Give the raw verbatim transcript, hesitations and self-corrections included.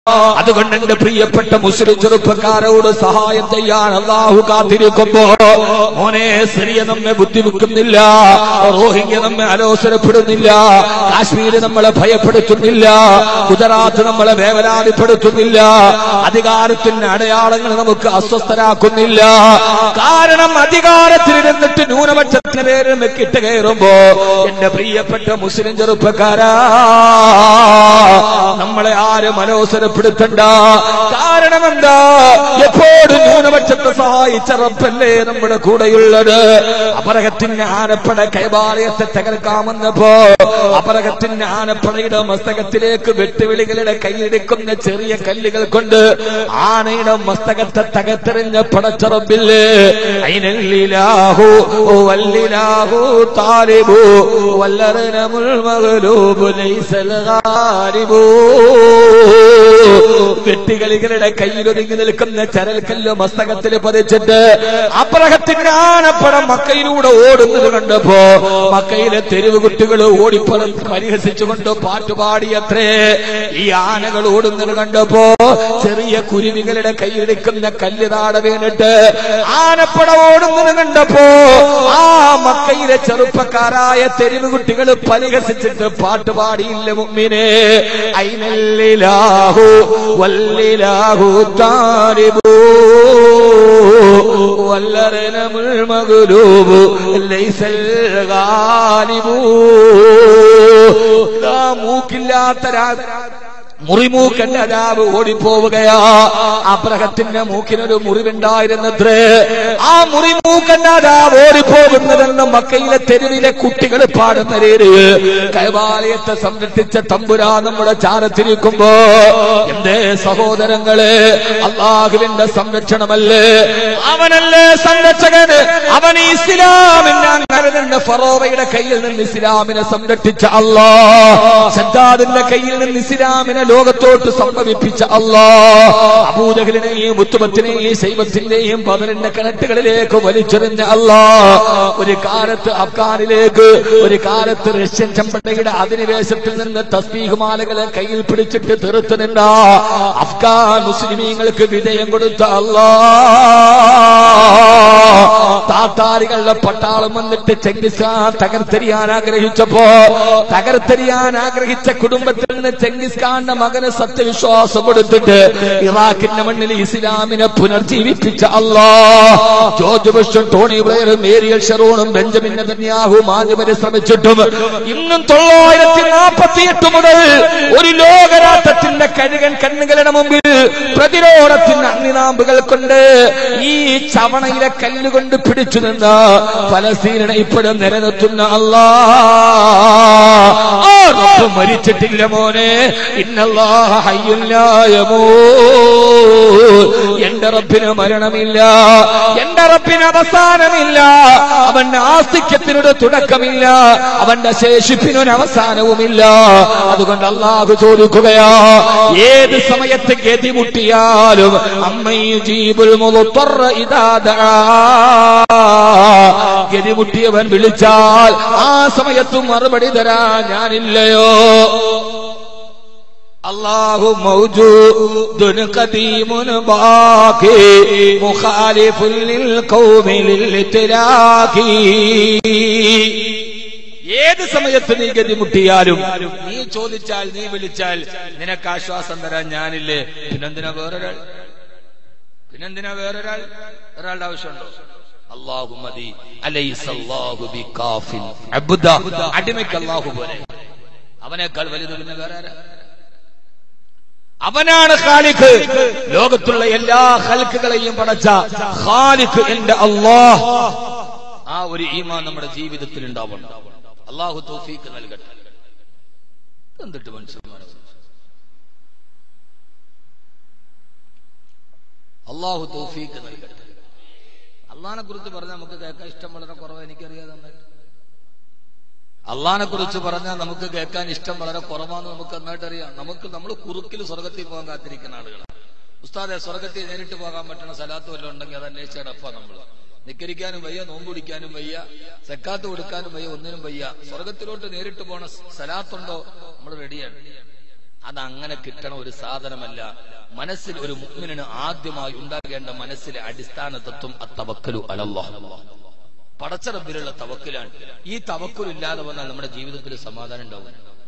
അതുകൊണ്ട് എന്റെ പ്രിയപ്പെട്ട മുസ്ലിം ചെറുപ്പക്കാരോട് സഹായം ചെയ്യാൻ അള്ളാഹു കാത്തിരിക്കുമ്പോ മോനെ സിറിയ നമ്മെ ബുദ്ധിമുട്ടുന്നില്ല, റോഹിംഗ്യ നമ്മെ അലോസരപ്പെടുന്നില്ല, കാശ്മീര് നമ്മളെ ഭയപ്പെടുത്തുന്നില്ല, ഗുജറാത്ത് നമ്മളെ വേവലാതിപ്പെടുത്തുന്നില്ല, അധികാരത്തിന്റെ അടയാളങ്ങൾ നമുക്ക് അസ്വസ്ഥരാക്കുന്നില്ല. കാരണം അധികാരത്തിലിരുന്നിട്ട് ന്യൂനപക്ഷത്തിന് പേര് മെക്കിട്ട് കയറുമ്പോ എന്റെ പ്രിയപ്പെട്ട മുസ്ലിം ചെറുപ്പക്കാരാ നമ്മളെ ആരും അലോസരപ്പെടുത്തണ്ട. കാരണം എന്താ? എപ്പോഴും ന്യൂനപക്ഷത്തെ സഹായിച്ച റബ്ബല്ലേ നമ്മുടെ കൂടെയുള്ളത്. അപരകത്തിന്റെ ആനപ്പട കൈബാലയത്തെ തകർക്കാമെന്നപ്പോ അപരകത്തിന്റെ ആനപ്പടയുടെ മസ്തകത്തിലേക്ക് വെട്ടുവിളികളുടെ കൈയെടുക്കുന്ന ചെറിയ കല്ലുകൾ കൊണ്ട് ആനയുടെ മസ്തകത്തെ തകർത്തെറിഞ്ഞ പടച്ച റബ്ബില്ലേ. അയിനല്ലിലാഹു വല്ലിലാഹു താലിബു വല്ലറനമുൽ മഗ്ലൂബു ലൈസൽ ഗാലിബു. വെട്ടുകളികളുടെ കയ്യിലൊതുങ്ങി നിൽക്കുന്ന ചരൽക്കല്ല് മസ്തകത്തിൽ പതിച്ചിട്ട് അബ്രഹത്തിന്റെ ആനപ്പടം മക്കയിലൂടെ ഓടുന്നത് കണ്ടപ്പോ മക്കയിലെ തെരുവ് കുട്ടികൾ ഓടിപ്പറന്ന് പരിഹസിച്ചുകൊണ്ട് പാട്ടുപാടിയത്രേ. ഈ ആനകൾ ഓടുന്നത് കണ്ടപ്പോ ചെറിയ കുരുവികളുടെ കയ്യിലെടുക്കുന്ന കല്ല് താഴെ വീണിട്ട് ആനപ്പട ഓടുന്നത് കണ്ടപ്പോ ആ മക്കയിലെ ചെറുപ്പക്കാരായ തെരുവ് കുട്ടികൾ പരിഹസിച്ചിട്ട് പാട്ടുപാടിയില്ല മുഅ്മിനേ. അയിനല്ലിലാഹു വല്ലിലാഹു താരിബു വല്ലറനമുൽ മഗ്ലൂബു ലൈസൽ ഗാലിബു. മൂക്കില്ലാത്ത മുറിമൂക്കന്റെ അതാവ് ഓടിപ്പോവുകയാ. അബ്രഹത്തിന്റെ മൂക്കിനൊരു മുറിവുണ്ടായിരുന്നത്രേ. ആ മുറിമൂക്കന്റെ അതാവ് ഓടിപ്പോകുന്നതെന്ന് മക്കയിലെ തെരുവിലെ കുട്ടികൾ പാടുന്ന രീതിയിൽ കൈവാലയത്തെ സംരക്ഷിച്ച തമ്പുരാ നമ്മുടെ ചാരത്തിരിക്കുമ്പോ എന്റെ സഹോദരങ്ങളെ അല്ലാഹുവിന്റെ സംരക്ഷണമല്ലേ, അവനല്ലേ സംരക്ഷകന്. അവൻ ഇസ്ലാമിന്റെ ഫറോവയുടെ കയ്യിൽ നിന്ന് ഇസ്ലാമിനെ സംരക്ഷിച്ച അല്ലാഹ്, സദ്ദാദിന്റെ കയ്യിൽ നിന്ന് ഇസ്ലാമിനെ ലോകത്തോട്ട് സംഭവിപ്പിച്ച അല്ലാഹ്, അബൂജഹലിനെയും ഉത്ബത്തിനെയും ശൈബത്തിന്റെയും ബദറിന്റെ കിണറ്റുകളിലേക്ക് വലിച്ചെറിഞ്ഞ അല്ലാഹ്, ഒരു കാലത്ത് അഫ്ഗാനിലേക്ക്, ഒരു കാലത്ത് റഷ്യൻ ചെമ്പടയുടെ അധിനിവേശത്തിൽ നിന്ന് തസ്ബീഹ് മാലകളെ കയ്യിൽ പിടിച്ചിട്ട് തെറുത്തു നിന്ന അഫ്ഗാൻ മുസ്ലിമീങ്ങൾക്ക് വിജയം കൊടുത്ത അല്ലാഹ്, താത്താരികളുടെ പട്ടാളം വന്നിട്ട് ചെങ്കിസ് ഖാൻ തകർത്തെറിയാൻ ആഗ്രഹിച്ചപ്പോ തകർത്തെറിയാൻ ആഗ്രഹിച്ച കുടുംബത്തിൽ നിന്ന് ചെങ്കിസ് ഖാന്റെ മകന് സത്യവിശ്വാസം കൊടുത്തിട്ട് ഇറാഖിന്റെ മണ്ണിൽ ഇസ്ലാമിനെ പുനർജീവിപ്പിച്ച അല്ലാഹ്, ജോർജ് ബുഷും ടോണി ബ്ലെയറും ഏരിയൽ ഷെറോണും ബെഞ്ചമിൻ നെതന്യാഹുവും ആദ്യം പരിശ്രമിച്ചിട്ടും ഇന്നും തൊള്ളായിരത്തി നാൽപ്പത്തി എട്ട് മുതൽ ഒരു ലോകരാഷ്ട്രത്തിന്റെ കഴുകൻ കണ്ണുകളുടെ മുമ്പിൽ പ്രതിരോധത്തിന്റെ അഗ്നിനാമ്പുകൾ കൊണ്ട് ഈ ചവണയിലെ കല്ലുകൊണ്ട് പിടിച്ചു നിന്ന ഫലസ്തീനെ ഇപ്പോഴും നിലനിർത്തുന്ന അല്ലാഹ് മരിച്ചിട്ടില്ല മോനെ. ഇന്നല്ലാഹ ഹയ്യുൻ ലാ യമൂത്. എന്റെ റബ്ബിന് മരണമില്ല, എന്റെ റബ്ബിന് അവസാനമില്ല, അവന്റെ ആസ്തിക്യത്തിനൊരു തുടക്കമില്ല, അവന്റെ ശേഷിപ്പിനൊരു അവസാനവുമില്ല. അതുകൊണ്ട് അല്ലാഹു ചോദിക്കുകയാ, ഏത് സമയത്ത് ഗതിമുട്ടിയാലും അമ്മയുജീബുൽ മുദ്തറ ഇദാ ദആ, ഗതിമുട്ടിയവൻ വിളിച്ചാൽ ആ സമയത്ത് മറുപടി തരാൻ ഞാനില്ലയോ? അല്ലാഹു മൗജൂദുൻ ഖദീമുൻ ബാഖി മുഖാലിഫുൻ ലിൽ ഖൗമി ലിൽ ഇത്ലാഖി. ഏത് സമയത്ത് നീ ഗതിമുട്ടിയാലും, നീ ചോദിച്ചാൽ, നീ വിളിച്ചാൽ നിനക്ക് ആശ്വാസം തരാൻ ഞാനില്ലേ? പിന്നെന്തിനാ വേറൊരാൾ? പിന്നെന്തിനാ വേറൊരാൾ? ഒരാളുടെ ആവശ്യമുണ്ടോ? അല്ലാഹു മദി അലൈസല്ലാഹു ബികാഫിൻ അബ്ദ. അടിമയ്ക്ക് അല്ലാഹു പോലെ അവനേക്കാൾ വലുത് പിന്നെ വേറെ ആരാ? അവനാണ് ഖാലിഖ്. ലോകത്തുള്ള എല്ലാ ഖൽഖുകളെയും പടച്ച ഖാലിഖ് എന്റെ അല്ലാഹ്. ആ ഒരു ഈമാൻ നമ്മുടെ ജീവിതത്തിൽ ഉണ്ടാവണം. അല്ലാഹു തൗഫീഖ് നൽകട്ടെ. എന്തിട്ട് മനുഷ്യന്മാരെ അല്ലാഹു തൗഫീഖ് നൽകട്ടെ. അള്ളാഹിനെ കുറിച്ച് പറഞ്ഞാൽ നമുക്ക് കേൾക്കാൻ ഇഷ്ടം വളരെ കുറവ്. എനിക്കറിയാതെ അള്ളാഹിനെ കുറിച്ച് പറഞ്ഞാൽ നമുക്ക് കേൾക്കാൻ ഇഷ്ടം വളരെ കുറവാന്ന് നമുക്ക് നന്നായിട്ട് അറിയാം. നമുക്ക് നമ്മൾ കുറുക്കിൽ സ്വർഗത്തിൽ പോകാൻ കാത്തിരിക്കുന്ന ആളുകളാണ്. ഉസ്താദെ, സ്വർഗത്തിൽ നേരിട്ട് പോകാൻ പറ്റുന്ന സലാത്ത് വല്ലതും ഉണ്ടെങ്കിൽ അത് അന്വേഷിച്ചടപ്പാ. നമ്മൾ നിക്കരിക്കാനും വയ്യ, നോമ്പ് പിടിക്കാനും വയ്യ, സക്കാത്ത് കൊടുക്കാനും വയ്യ, ഒന്നിനും വയ്യ. സ്വർഗത്തിലോട്ട് നേരിട്ട് പോണ സലാത്തുണ്ടോ? നമ്മൾ റെഡിയാണ്. അതങ്ങനെ കിട്ടണ ഒരു സാധനമല്ല. മനസ്സിൽ ഒരു മുഅ്മിനിന് ആദ്യമായി ഉണ്ടാകേണ്ട മനസ്സിലെ അടിസ്ഥാന തത്വം അത്തവക്കലു അലല്ലാഹ്, പടച്ച റബ്ബിലുള്ള തവക്കലാണ്. ഈ തവക്കൽ ഇല്ലാതെ വന്നാൽ നമ്മുടെ ജീവിതത്തിൽ സമാധാനം ഉണ്ടാവും.